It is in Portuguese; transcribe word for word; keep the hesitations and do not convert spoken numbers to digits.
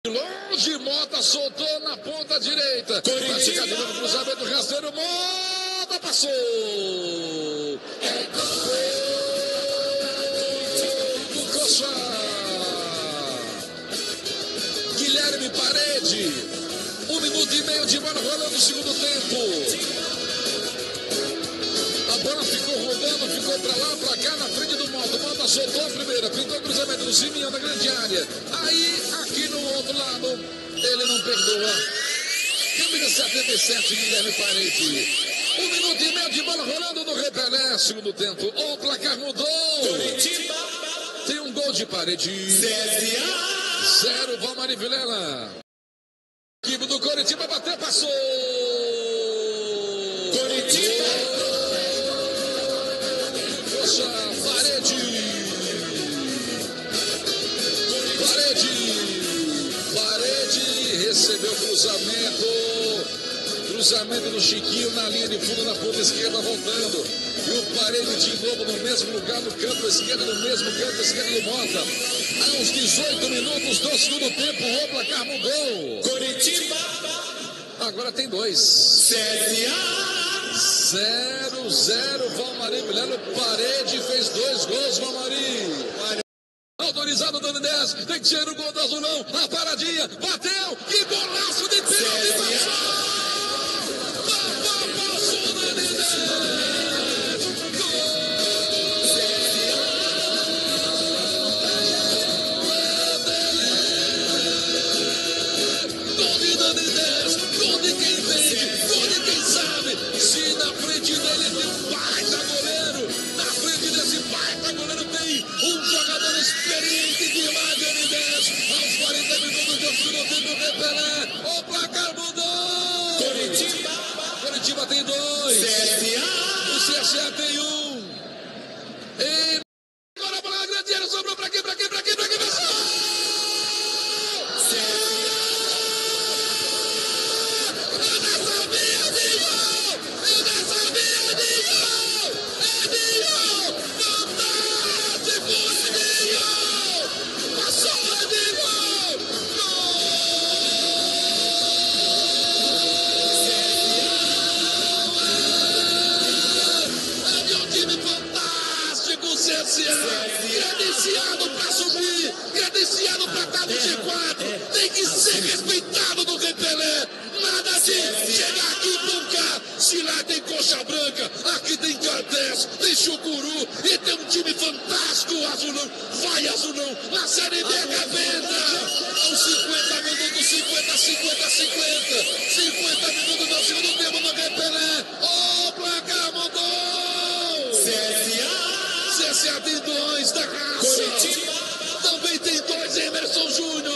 Longe, Mota soltou na ponta direita. Vai ficar de novo, cruzamento rasteiro. Mota passou. É gol do Coxa. Guilherme Parede. Um minuto e meio de bola rolando no segundo tempo. A bola ficou rodando, ficou pra lá, pra cá, na frente do Mota. Mota soltou a primeira, pintou o cruzamento do Simeão da grande área. Aí, aqui no outro lado, ele não perdoa. Câmera setenta e sete, Guilherme Parede. Um minuto e meio de bola rolando no Repelé, segundo tempo. O placar mudou. Tem um gol de Parede. Zero, Valmari Vilela. Equipe do Coritiba bateu, passou. Coritiba. Poxa, Parede. Parede. Parede recebeu cruzamento. Cruzamento do Chiquinho na linha de fundo, na ponta esquerda, voltando. E o Parede de novo no mesmo lugar, no canto esquerdo, no mesmo canto esquerdo do Mota. Aos dezoito minutos do segundo tempo, o placar mudou. Coritiba. Agora tem dois. Série A. zero, zero, Valmari Vilela. Parede fez dois gols, Valmari. Autorizado, Dani dez. Tem que ser o gol do Azulão. A paradinha, bateu. Que golaço de pênalti. Passou, Dani dez. Gol de Dani dez. Gol de quem vende. Gol de quem sabe. Se na frente dele tem um baita goleiro. Na frente desse baita goleiro tem um jogador experiente demais, Dani dez. Aos quarenta minutos do segundo tempo, Repelé. O placar mudou. Coritiba. Coritiba tem dois. C S A. O C S A tem um. E agora a bola na grande área, sobrou pra quem, pra quem, pra quem, pra quem, passou! Credenciado para subir, credenciado para estar no G quatro, tem que ser respeitado no Repelé. Nada de chegar aqui nunca. Se lá tem coxa branca, aqui tem Cartés, tem Chucuru e tem um time fantástico, Azulão. Vai, Azulão, na Série B arrebenta. Aos cinquenta minutos, cinquenta, cinquenta, cinquenta. cinquenta minutos do segundo tempo no Repelé. O placar mudou. C S A. C S A tem dois da raça. Coritiba também tem dois, Emerson Júnior.